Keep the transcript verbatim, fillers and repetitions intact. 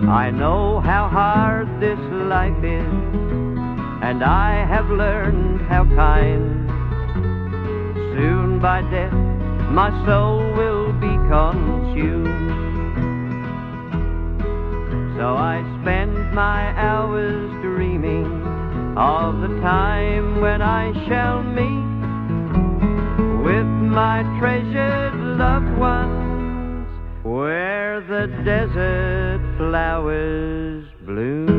I know how hard this life is, and I have learned how kind. Soon by death my soul will be consumed. So I spend my hours dreaming of the time when I shall meet with my treasured loved ones, where the desert flowers bloom.